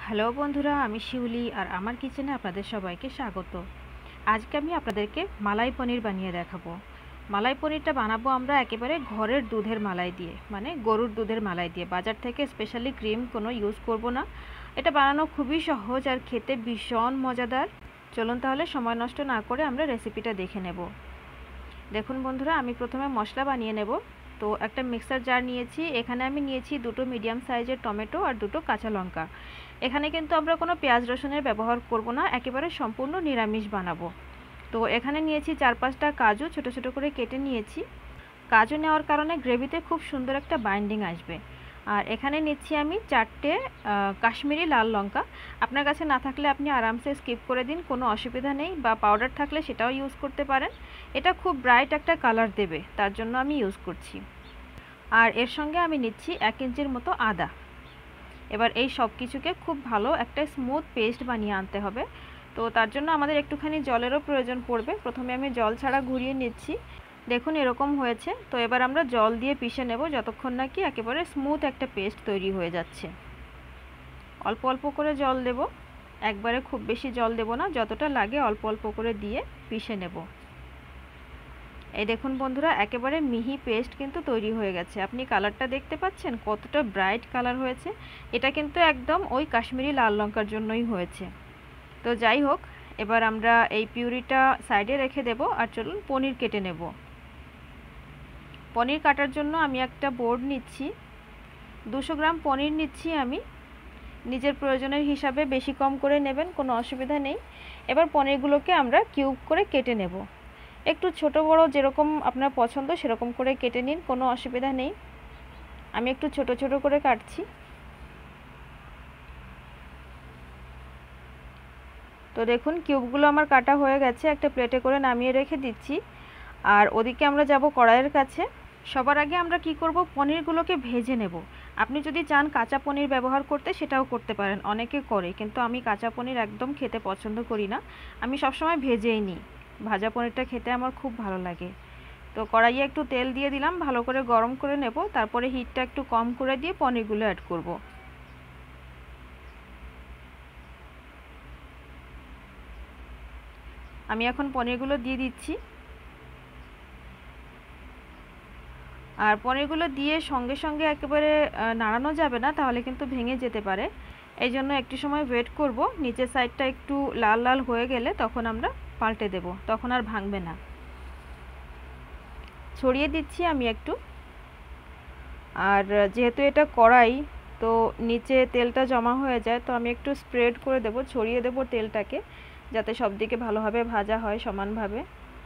Hello বন্ধুরা, আমি শিউলি আর আমার কিচেনে আপনাদের সবাইকে স্বাগত। আজকে আমি আপনাদেরকে মালাই পনির বানিয়ে দেখাবো। মালাই পনিরটা বানাবো আমরা একেবারে ঘরের দুধের মালাই দিয়ে, মানে গরুর দুধের মালাই দিয়ে। বাজার থেকে স্পেশালি ক্রিম কোনো ইউজ করব না। এটা বানানো খুবই সহজ আর খেতে ভীষণ মজাদার। চলুন তাহলে সময় নষ্ট না করে আমরা রেসিপিটা দেখে নেব। দেখুন বন্ধুরা, আমি প্রথমে মশলা বানিয়ে নেব। তো একটা মিক্সার জার নিয়েছি, এখানে আমি নিয়েছি দুটো মিডিয়াম সাইজের টমেটো আর দুটো কাঁচা লঙ্কা। এখানে কিন্তু আমরা কোনো পেঁয়াজ রসুনের ব্যবহার করব না, একেবারে সম্পূর্ণ নিরামিষ বানাবো। তো এখানে নিয়েছি 4-5টা কাজু ছোট ছোট করে কেটে নিয়েছি। কাজু নেওয়ার কারণে গ্রেভিতে খুব সুন্দর একটা বাইন্ডিং আসবে। আর এখানে নিচ্ছি আমি 4টে কাশ্মীরি লাল লঙ্কা। আপনার কাছে না থাকলে আপনি আরামসে স্কিপ করে দিন, কোনো অসুবিধা নেই, বা পাউডার থাকলে সেটাও ইউজ করতে পারেন। এটা খুব ব্রাইট একটা কালার দেবে, তার জন্য আমি ইউজ করছি। আর এর সঙ্গে আমি নিচ্ছি 1 ইঞ্চির মতো আদা। এবার এই সব কিছুকে খুব ভালো একটা স্মুথ পেস্ট বানিয়ে আনতে হবে। তো তার জন্য আমাদের একটুখানি জলেরও প্রয়োজন পড়বে। প্রথমে আমি জল ছাড়া ঘুরিয়ে নিচ্ছি। দেখুন এরকম হয়েছে। তো এবার আমরা জল দিয়ে পিষে নেব যতক্ষণ না কি একেবারে স্মুথ একটা পেস্ট তৈরি হয়ে যাচ্ছে। অল্প অল্প করে জল দেব, একবারে খুব বেশি জল দেব না, যতটা লাগে অল্প অল্প করে দিয়ে পিষে নেব। এই দেখুন বন্ধুরা, একেবারে মিহি পেস্ট কিন্তু তৈরি হয়ে গেছে। আপনি কালারটা দেখতে পাচ্ছেন কতটা ব্রাইট কালার হয়েছে। এটা কিন্তু একদম ওই কাশ্মীরি লাল লঙ্কার জন্যই হয়েছে। তো যাই হোক, এবার আমরা এই পিউরিটা সাইডে রেখে দেব। আর চলুন পনির কেটে নেব। পনির কাটার জন্য আমি একটা বোর্ড নিচ্ছি। 200 গ্রাম পনির নিচ্ছি আমি। নিজের প্রয়োজনের হিসাবে বেশি কম করে নেবেন, কোনো অসুবিধা নেই। এবার পনিরগুলোকে আমরা কিউব করে কেটে নেব। একটু ছোট বড় যেরকম আপনার পছন্দ সেরকম করে কেটে নিন, কোনো অসুবিধা নেই। আমি একটু ছোট ছোট করে কাটছি। তো দেখুন কিউবগুলো আমার কাটা হয়ে গেছে, একটা প্লেটে করে নামিয়ে রেখে দিচ্ছি। আর ওদিকে আমরা যাব কড়াইয়ের কাছে। সবার আগে আমরা কি করব, পনিরগুলোকে ভেজে নেব। আপনি যদি চান কাঁচা পনির ব্যবহার করতে সেটাও করতে পারেন, অনেকে করে, কিন্তু আমি কাঁচা পনির একদম খেতে পছন্দ করি না। আমি সবসময় ভেজেই নিই। ভাজা পনিরটা খেতে আমার খুব ভালো লাগে। তো কড়াইয়ে একটু তেল দিয়ে দিলাম, ভালো করে গরম করে নেব। তারপরে হিটটা একটু কম করে দিয়ে পনিরগুলো অ্যাড করব। আমি এখন পনিরগুলো দিয়ে দিচ্ছি। আর পনিরগুলো দিয়ে সঙ্গে সঙ্গে একেবারে নাড়ানো যাবে না, তাহলে কিন্তু ভেঙে যেতে পারে। এই জন্য একটু সময় ওয়েট করব। নিচের সাইডটা একটু লাল লাল হয়ে গেলে তখন আমরা পাল্টে দেব, তখন আর ভাঙবে না। ছড়িয়ে দিচ্ছি আমি একটু। আর যেহেতু এটা কড়াই, তো নিচে তেলটা জমা হয়ে যায়, তো আমি একটু স্প্রেড করে দেব, ছড়িয়ে দেব তেলটাকে, যাতে সব দিকে ভালোভাবে ভাজা হয় সমানভাবে।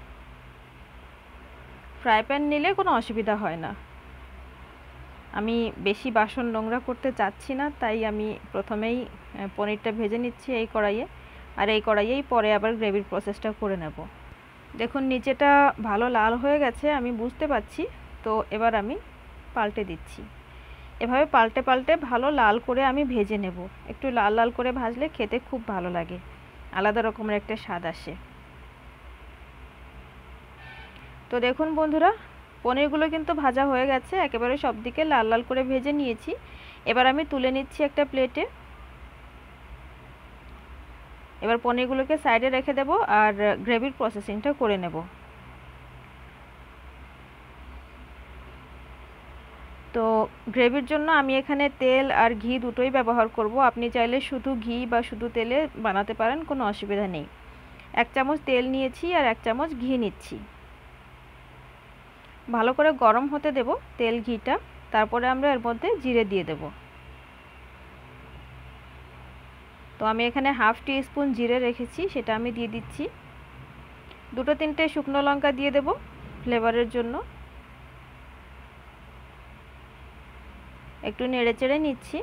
ফ্রাই প্যান নিলে কোনো অসুবিধা হয় না। আমি বেশি বাসন নোংরা করতে চাচ্ছি না, তাই আমি প্রথমেই পনিরটা ভেজে নিচ্ছি এই কড়াইয়ে। আর এই কড়াইয়েই পরে আবার গ্রেভির প্রসেসটা করে নেব। দেখুন নিচেটা ভালো লাল হয়ে গেছে, আমি বুঝতে পারছি। তো এবার আমি পাল্টে দিচ্ছি। এভাবে পাল্টে পাল্টে ভালো লাল করে আমি ভেজে নেব। একটু লাল লাল করে ভাজলে খেতে খুব ভালো লাগে, আলাদা রকমের একটা স্বাদ আসে। তো দেখুন বন্ধুরা, পনিরগুলো কিন্তু ভাজা হয়ে গেছে, একেবারে সব দিকে লাল লাল করে ভেজে নিয়েছি। এবার আমি তুলে নিচ্ছি একটা প্লেটে। এবার পনিরগুলোকে সাইডে রেখে দেব আর গ্রেভির প্রসেসিংটা করে নেব। তো গ্রেভির জন্য আমি এখানে তেল আর ঘি দুটোই ব্যবহার করব। আপনি চাইলে শুধু ঘি বা শুধু তেলে বানাতে পারেন, কোনো অসুবিধা নেই। 1 চামচ তেল নিয়েছি আর 1 চামচ ঘি নিচ্ছি। ভালো করে গরম হতে দেব তেল ঘিটা, তারপরে আমরা এর মধ্যে জিরে দিয়ে দেব। তো আমি এখানে 1/2 টিস্পুন জিরে রেখেছি, সেটা আমি দিয়ে দিচ্ছি। 2-3টে শুকনো লঙ্কা দিয়ে দেব ফ্লেভারের জন্য। একটু নেড়ে চেড়ে নিচ্ছি।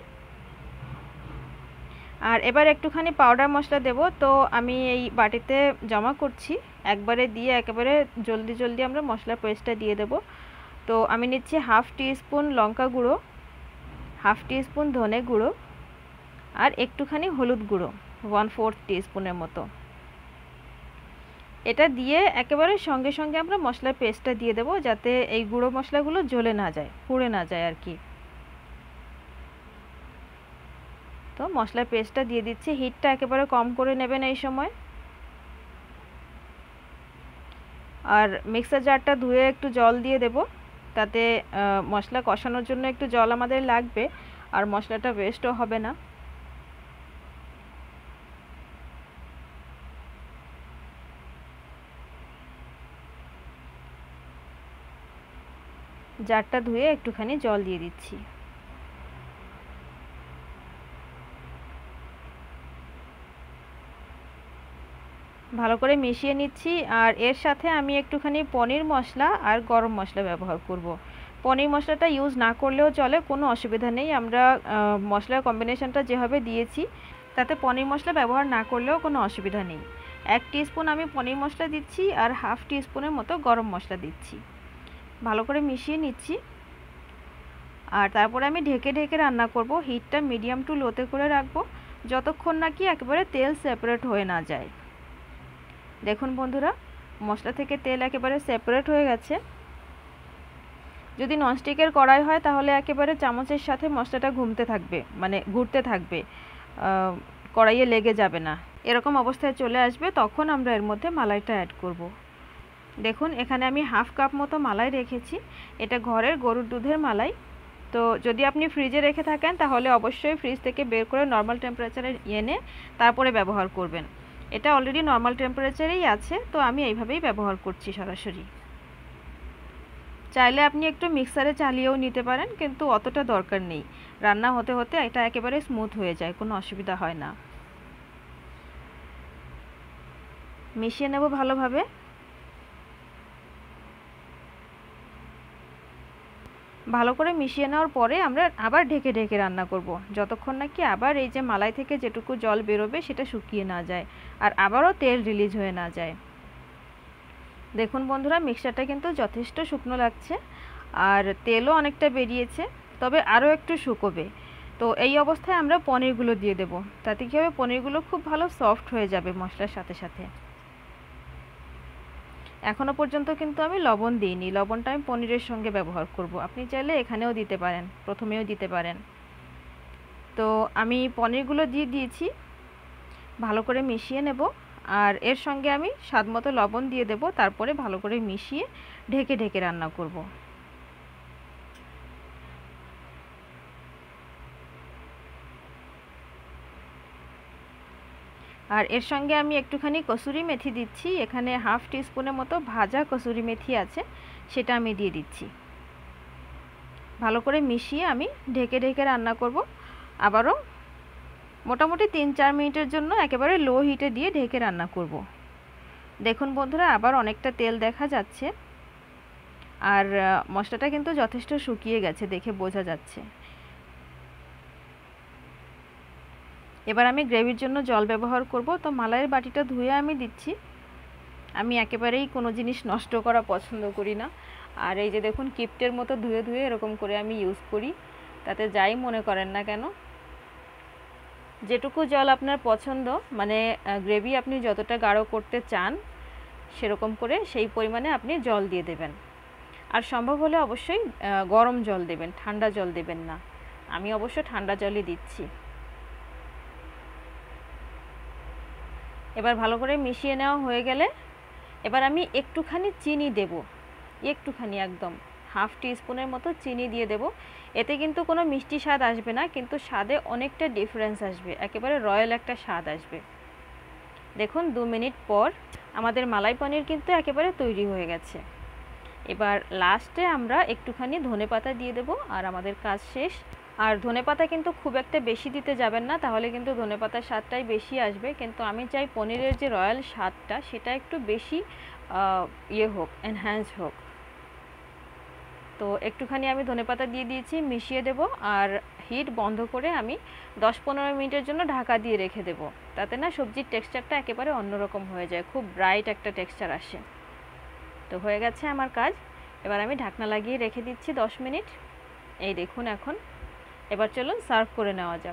আর এবার একটুখানি পাউডার মশলা দেব। তো আমি এই বাটিতে জমা করছি, একবারে দিয়ে একেবারে জলদি জলদি আমরা মশলার পেস্টটা দিয়ে দেব। তো আমি নিচ্ছি 1/2 টিস্পুন লঙ্কা গুঁড়ো, 1/2 টিস্পুন ধনে গুঁড়ো, আর একটুখানি হলুদ গুঁড়ো 1/4 টিস্পুনের মতো। এটা দিয়ে একেবারে সঙ্গে সঙ্গে আমরা মশলার পেস্টটা দিয়ে দেব, যাতে এই গুঁড়ো মশলাগুলো জ্বলে না যায়, পুড়ে না যায় আর কি। তো তো মশলার পেস্টটা দিয়ে দিচ্ছি। হিটটা একেবারে কম করে নেবেন এই সময়। আর মিক্সার জারটা ধুয়ে একটু জল দিয়ে দেব, তাতে মশলা কষানোর জন্য একটু জল আমাদের লাগবে আর মশলাটা ওয়েস্টও হবে না। জারটা ধুয়ে একটুখানি জল দিয়ে দিচ্ছি। ভালো করে মিশিয়ে নিচ্ছি। আর এর সাথে আমি একটুখানি পনির মশলা আর গরম মশলা ব্যবহার করব। পনির মশলাটা ইউজ না করলেও চলে, কোনো অসুবিধা নেই। আমরা মশলার কম্বিনেশনটা যেভাবে দিয়েছি তাতে পনির মশলা ব্যবহার না করলেও কোনো অসুবিধা নেই। 1 টিস্পুন আমি পনির মশলা দিচ্ছি আর 1/2 টিস্পুনের মতো গরম মশলা দিচ্ছি। ভালো করে মিশিয়ে নিচ্ছি। আর তারপরে আমি ঢেকে ঢেকে রান্না করব। হিটটা মিডিয়াম টু লোতে করে রাখবো যতক্ষণ নাকি একেবারে তেল সেপারেট হয়ে না যায়। দেখুন বন্ধুরা, মশলা থেকে তেল একেবারে সেপারেট হয়ে গেছে। যদি ননস্টিকের কড়াই হয় তাহলে একেবারে চামচের সাথে মশলাটা ঘুরতে থাকবে, কড়াইয়ে লেগে যাবে না। এরকম অবস্থায় চলে আসবে, তখন আমরা এর মধ্যে মালাইটা অ্যাড করব। দেখুন এখানে আমি 1/2 কাপ মতো মালাই রেখেছি। এটা ঘরের গরুর দুধের মালাই। তো যদি আপনি ফ্রিজে রেখে থাকেন তাহলে অবশ্যই ফ্রিজ থেকে বের করে নর্মাল টেম্পারেচারে এনে তারপরে ব্যবহার করবেন। এটা অলরেডি নর্মাল টেম্পারেচারেই আছে, তো আমি এইভাবেই ব্যবহার করছি সরাসরি। চাইলে আপনি একটু মিক্সারে চালিয়েও নিতে পারেন, কিন্তু অতটা দরকার নেই। রান্না হতে হতে এটা একেবারে স্মুথ হয়ে যায়, কোনো অসুবিধা হয় না। মিশিয়ে নেব ভালোভাবে। ভালো করে মিশিয়ে নেওয়ার পরে আমরা আবার ঢেকে ঢেকে রান্না করব, যতক্ষণ নাকি আবার এই যে মালাই থেকে যেটুকু জল বেরোবে সেটা শুকিয়ে না যায় আর আবারও তেল রিলিজ হয়ে না যায়। দেখুন বন্ধুরা, মিক্সচারটা কিন্তু যথেষ্ট শুকনো লাগছে আর তেলও অনেকটা বেরিয়েছে, তবে আরও একটু শুকোবে। তো এই অবস্থায় আমরা পনিরগুলো দিয়ে দেব, তাতে কী হবে, পনিরগুলো খুব ভালো সফট হয়ে যাবে মশলার সাথে সাথে। এখনও পর্যন্ত কিন্তু আমি লবণ দিইনি, লবণটা আমি পনিরের সঙ্গে ব্যবহার করব। আপনি চাইলে এখানেও দিতে পারেন, প্রথমেও দিতে পারেন। তো আমি পনিরগুলো দিয়ে দিয়েছি, ভালো করে মিশিয়ে নেব। আর এর সঙ্গে আমি স্বাদমতো লবণ দিয়ে দেব, তারপরে ভালো করে মিশিয়ে ঢেকে ঢেকে রান্না করব। আর এর সঙ্গে আমি একটুখানি কসুরি মেথি দিচ্ছি। এখানে 1/2 টিস্পুনের মতো ভাজা কসুরি মেথি আছে, সেটা আমি দিয়ে দিচ্ছি। ভালো করে মিশিয়ে আমি ঢেকে ঢেকে রান্না করব। আবারও মোটামুটি 3-4 মিনিটের জন্য একেবারে লো হিটে দিয়ে ঢেকে রান্না করব। দেখুন বন্ধুরা, আবার অনেকটা তেল দেখা যাচ্ছে আর মশলাটা কিন্তু যথেষ্ট শুকিয়ে গেছে, দেখে বোঝা যাচ্ছে। এবার আমি গ্রেভির জন্য জল ব্যবহার করব। তো মালাইয়ের বাটিটা ধুয়ে আমি দিচ্ছি। আমি একেবারেই কোনো জিনিস নষ্ট করা পছন্দ করি না। আর এই যে দেখুন, কিপ্টের মতো ধুয়ে ধুয়ে এরকম করে আমি ইউজ করি, তাতে যাই মনে করেন না কেন। যেটুকু জল আপনার পছন্দ, মানে গ্রেভি আপনি যতটা গাঢ় করতে চান সেরকম করে সেই পরিমাণে আপনি জল দিয়ে দেবেন। আর সম্ভব হলে অবশ্যই গরম জল দেবেন, ঠান্ডা জল দেবেন না। আমি অবশ্য ঠান্ডা জলই দিচ্ছি। এবার ভালো করে মিশিয়ে নেওয়া হয়ে গেলে এবার আমি একটুখানি চিনি দেব, একটুখানি একদম 1/2 টিস্পুনের মতো চিনি দিয়ে দেব। এতে কিন্তু কোনো মিষ্টি স্বাদ আসবে না, কিন্তু স্বাদে অনেকটা ডিফারেন্স আসবে, একেবারে রয়্যাল একটা স্বাদ আসবে। দেখুন 2 মিনিট পর আমাদের মালাই পনির কিন্তু একেবারে তৈরি হয়ে গেছে। এবার লাস্টে আমরা একটুখানি ধনেপাতা দিয়ে দেব আর আমাদের কাজ শেষ। আর ধনেপাতা কিন্তু খুব একটা বেশি দিতে যাবেন না, তাহলে কিন্তু ধনেপাতার স্বাদটাই বেশি আসবে। কিন্তু আমি চাই পনিরের যে রয়্যাল স্বাদটা সেটা একটু বেশি এনহ্যান্স হোক। তো একটুখানি আমি ধনেপাতা দিয়ে দিয়েছি, মিশিয়ে দেব। আর হিট বন্ধ করে আমি 10-15 মিনিটের জন্য ঢাকা দিয়ে রেখে দেব। তাতে না সবজির টেক্সচারটা একেবারে অন্যরকম হয়ে যায়, খুব ব্রাইট একটা টেক্সচার আসে। তো হয়ে গেছে আমার কাজ। এবার আমি ঢাকনা লাগিয়ে রেখে দিচ্ছি 10 মিনিট। এই দেখুন এখন। এবার চলুন সার্ভ করে নেওয়া যাক।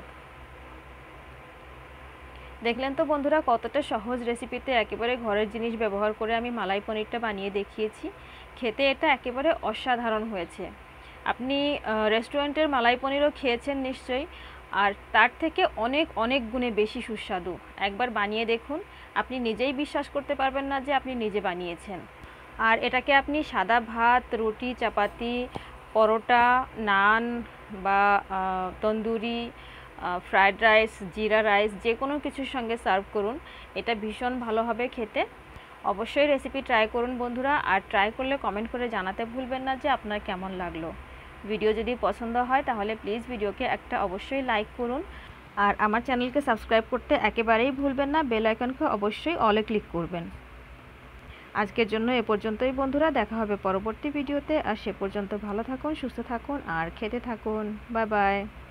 দেখলেন তো বন্ধুরা, কতটা সহজ রেসিপিতে একেবারে ঘরের জিনিস ব্যবহার করে আমি মালাই পনিরটা বানিয়ে দেখিয়েছি। খেতে এটা একেবারে অসাধারণ হয়েছে। আপনি রেস্টুরেন্টের মালাই পনিরও খেয়েছেন নিশ্চয়ই। আর তার থেকে অনেক অনেক গুণে বেশি সুস্বাদু। একবার বানিয়ে দেখুন, আপনি নিজেই বিশ্বাস করতে পারবেন না যে আপনি নিজে বানিয়েছেন। আর এটাকে আপনি সাদা ভাত, রুটি, চাপাতি, পরোটা, নান বা tandoori, fried rice, jeera rice, যে কোনো কিছুর সঙ্গে সার্ভ করুন। এটা ভীষণ ভালো হবে খেতে। অবশ্যই রেসিপি ট্রাই করুন বন্ধুরা, আর ট্রাই করলে কমেন্ট করে জানাতে ভুলবেন না যে আপনার কেমন লাগলো। ভিডিও যদি পছন্দ হয় তাহলে প্লিজ ভিডিওকে একটা অবশ্যই লাইক করুন, আর আমার চ্যানেলকে সাবস্ক্রাইব করতে একেবারেই ভুলবেন না। বেল আইকনকে অবশ্যই অলে ক্লিক করবেন। আজকের জন্য এ পর্যন্তই বন্ধুরা, দেখা হবে পরবর্তী ভিডিওতে। আর সে পর্যন্ত ভালো থাকুন, সুস্থ থাকুন আর খেতে থাকুন। Bye by.